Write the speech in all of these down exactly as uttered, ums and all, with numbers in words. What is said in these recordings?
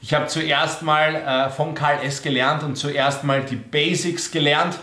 Ich habe zuerst mal äh, von Karl S. gelernt und zuerst mal die Basics gelernt.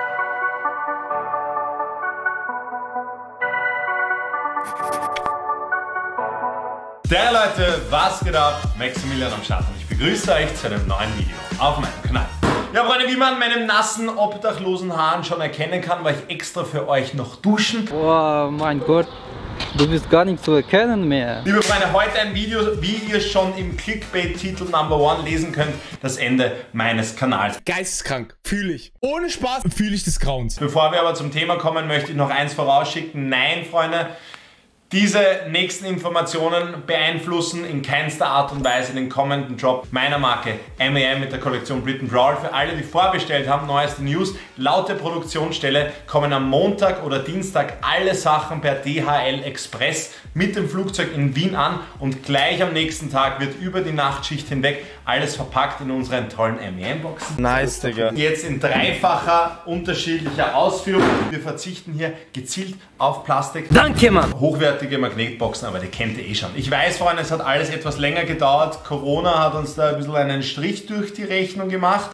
Der Leute, was geht ab? Maximilian am Start und ich begrüße euch zu einem neuen Video auf meinem Kanal. Ja Freunde, wie man meinen nassen, obdachlosen Haaren schon erkennen kann, war ich extra für euch noch duschen. Oh mein Gott, du bist gar nicht zu erkennen mehr. Liebe Freunde, heute ein Video, wie ihr schon im Clickbait-Titel Number One lesen könnt, das Ende meines Kanals. Geisteskrank, fühle ich. Ohne Spaß fühle ich des Grauens. Bevor wir aber zum Thema kommen, möchte ich noch eins vorausschicken. Nein, Freunde. Diese nächsten Informationen beeinflussen in keinster Art und Weise den kommenden Drop meiner Marke M A M mit der Kollektion Brit and Brawl. Für alle, die vorbestellt haben, neueste News. Laut der Produktionsstelle kommen am Montag oder Dienstag alle Sachen per D H L Express mit dem Flugzeug in Wien an und gleich am nächsten Tag wird über die Nachtschicht hinweg alles verpackt in unseren tollen M A M-Boxen. Nice, Digga. Jetzt in dreifacher unterschiedlicher Ausführung. Wir verzichten hier gezielt auf Plastik. Danke, Mann! Hochwertige Magnetboxen, aber die kennt ihr eh schon. Ich weiß, Freunde, es hat alles etwas länger gedauert. Corona hat uns da ein bisschen einen Strich durch die Rechnung gemacht.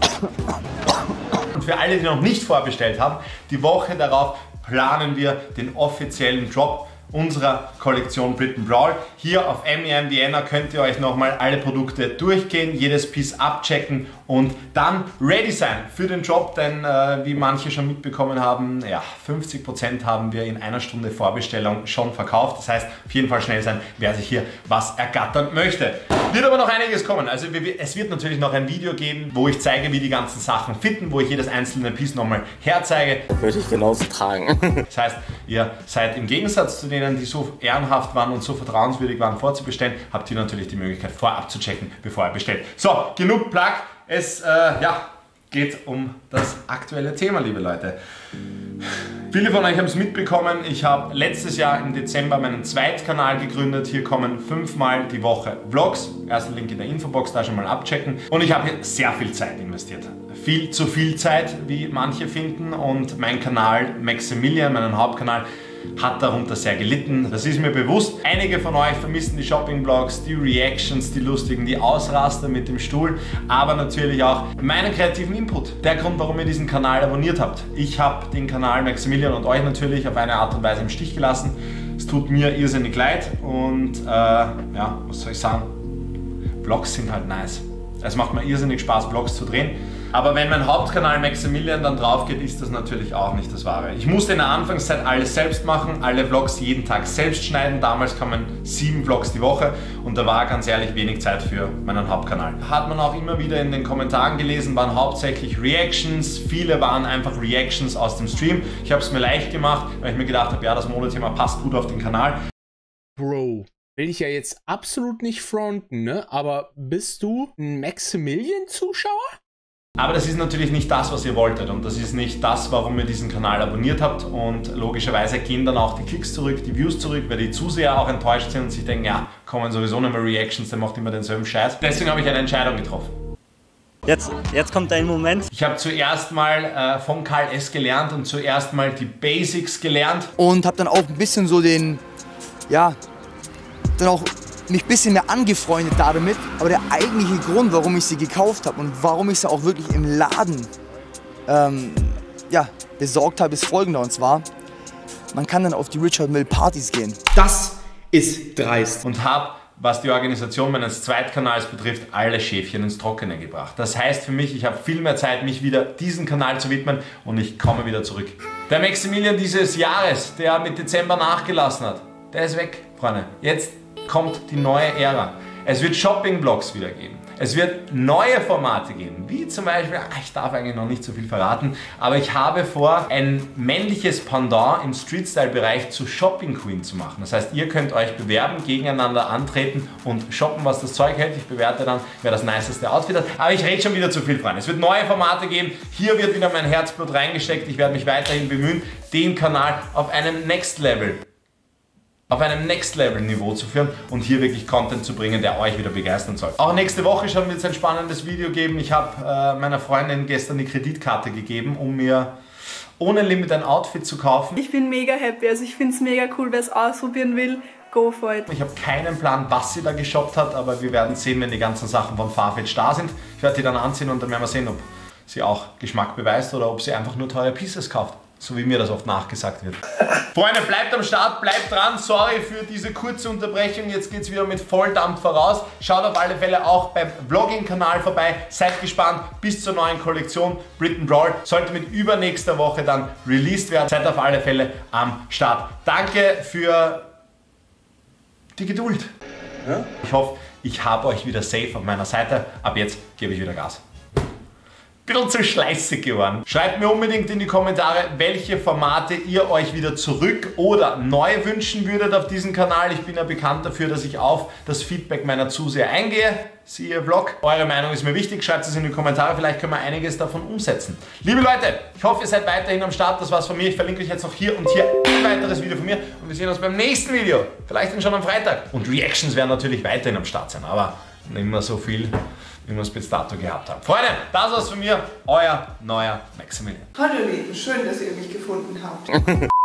Und für alle, die noch nicht vorbestellt haben, die Woche darauf planen wir den offiziellen Drop unserer Kollektion Brit and Brawl. Hier auf M A M Vienna könnt ihr euch nochmal alle Produkte durchgehen, jedes Piece abchecken und dann ready sein für den Job, denn äh, wie manche schon mitbekommen haben, ja, fünfzig Prozent haben wir in einer Stunde Vorbestellung schon verkauft. Das heißt, auf jeden Fall schnell sein, wer sich hier was ergattern möchte. Wird aber noch einiges kommen. Also es wird natürlich noch ein Video geben, wo ich zeige, wie die ganzen Sachen fitten, wo ich jedes einzelne Piece nochmal herzeige. Das würde ich genauso tragen. Das heißt, ihr seid im Gegensatz zu denen, die so ehrenhaft waren und so vertrauenswürdig waren, vorzubestellen, habt ihr natürlich die Möglichkeit vorab zu checken, bevor ihr bestellt. So, genug Plug. Es äh, ja, geht um das aktuelle Thema, liebe Leute. Viele von euch haben es mitbekommen, ich habe letztes Jahr im Dezember meinen Zweitkanal gegründet. Hier kommen fünfmal die Woche Vlogs. Erster Link in der Infobox, da schon mal abchecken. Und ich habe hier sehr viel Zeit investiert. Viel zu viel Zeit, wie manche finden. Und mein Kanal Maximilian, meinen Hauptkanal, hat darunter sehr gelitten. Das ist mir bewusst. Einige von euch vermissen die Shopping-Vlogs, die Reactions, die lustigen, die Ausraster mit dem Stuhl, aber natürlich auch meinen kreativen Input. Der Grund, warum ihr diesen Kanal abonniert habt. Ich habe den Kanal Maximilian und euch natürlich auf eine Art und Weise im Stich gelassen. Es tut mir irrsinnig leid und äh, ja, was soll ich sagen? Vlogs sind halt nice. Es macht mir irrsinnig Spaß, Vlogs zu drehen. Aber wenn mein Hauptkanal Maximilian dann drauf geht, ist das natürlich auch nicht das Wahre. Ich musste in der Anfangszeit alles selbst machen, alle Vlogs jeden Tag selbst schneiden. Damals kamen sieben Vlogs die Woche und da war ganz ehrlich wenig Zeit für meinen Hauptkanal. Hat man auch immer wieder in den Kommentaren gelesen, waren hauptsächlich Reactions. Viele waren einfach Reactions aus dem Stream. Ich habe es mir leicht gemacht, weil ich mir gedacht habe, ja, das Modethema passt gut auf den Kanal. Bro, will ich ja jetzt absolut nicht fronten, ne? Aber bist du ein Maximilian-Zuschauer? Aber das ist natürlich nicht das, was ihr wolltet und das ist nicht das, warum ihr diesen Kanal abonniert habt und logischerweise gehen dann auch die Klicks zurück, die Views zurück, weil die Zuseher auch enttäuscht sind und sich denken, ja, kommen sowieso nicht mehr Reactions, der macht immer denselben Scheiß. Deswegen habe ich eine Entscheidung getroffen. Jetzt, jetzt kommt dein Moment. Ich habe zuerst mal äh, von Karl S. gelernt und zuerst mal die Basics gelernt. Und habe dann auch ein bisschen so den, ja, dann auch mich ein bisschen mehr angefreundet damit, aber der eigentliche Grund, warum ich sie gekauft habe und warum ich sie auch wirklich im Laden ähm, ja, besorgt habe, ist folgender, und zwar, man kann dann auf die Richard Mille Partys gehen. Das ist dreist. Und habe, was die Organisation meines Zweitkanals betrifft, alle Schäfchen ins Trockene gebracht. Das heißt für mich, ich habe viel mehr Zeit, mich wieder diesem Kanal zu widmen und ich komme wieder zurück. Der Maximilian dieses Jahres, der mit Dezember nachgelassen hat, der ist weg, Freunde. Jetzt kommt die neue Ära. Es wird Shopping-Vlogs wieder geben. Es wird neue Formate geben, wie zum Beispiel, ich darf eigentlich noch nicht so viel verraten, aber ich habe vor, ein männliches Pendant im Street-Style-Bereich zu Shopping Queen zu machen. Das heißt, ihr könnt euch bewerben, gegeneinander antreten und shoppen, was das Zeug hält. Ich bewerte dann, wer das niceste Outfit hat. Aber ich rede schon wieder zu viel, Freunde. Es wird neue Formate geben. Hier wird wieder mein Herzblut reingesteckt. Ich werde mich weiterhin bemühen, den Kanal auf einem Next Level auf einem Next-Level-Niveau zu führen und hier wirklich Content zu bringen, der euch wieder begeistern soll. Auch nächste Woche schon wird es ein spannendes Video geben. Ich habe äh, meiner Freundin gestern die Kreditkarte gegeben, um mir ohne Limit ein Outfit zu kaufen. Ich bin mega happy, also ich finde es mega cool, wer es ausprobieren will. go for it. Ich habe keinen Plan, was sie da geshoppt hat, aber wir werden sehen, wenn die ganzen Sachen von Farfetch da sind. Ich werde die dann anziehen und dann werden wir sehen, ob sie auch Geschmack beweist oder ob sie einfach nur teure Pieces kauft. So wie mir das oft nachgesagt wird. Freunde, bleibt am Start, bleibt dran. Sorry für diese kurze Unterbrechung. Jetzt geht es wieder mit Volldampf voraus. Schaut auf alle Fälle auch beim Vlogging-Kanal vorbei. Seid gespannt bis zur neuen Kollektion. Brit and Brawl sollte mit übernächster Woche dann released werden. Seid auf alle Fälle am Start. Danke für die Geduld. Ja? Ich hoffe, ich habe euch wieder safe auf meiner Seite. Ab jetzt gebe ich wieder Gas. Bisschen zu schleißig geworden. Schreibt mir unbedingt in die Kommentare, welche Formate ihr euch wieder zurück oder neu wünschen würdet auf diesem Kanal. Ich bin ja bekannt dafür, dass ich auf das Feedback meiner Zuseher eingehe. Siehe Vlog. Eure Meinung ist mir wichtig. Schreibt es in die Kommentare. Vielleicht können wir einiges davon umsetzen. Liebe Leute, ich hoffe, ihr seid weiterhin am Start. Das war's von mir. Ich verlinke euch jetzt noch hier und hier ein weiteres Video von mir. Und wir sehen uns beim nächsten Video. Vielleicht dann schon am Freitag. Und Reactions werden natürlich weiterhin am Start sein. Aber nicht mehr so viel, wie wir es bis dato gehabt haben. Freunde, das war's von mir. Euer neuer Maximilian. Hallo Lieben, schön, dass ihr mich gefunden habt.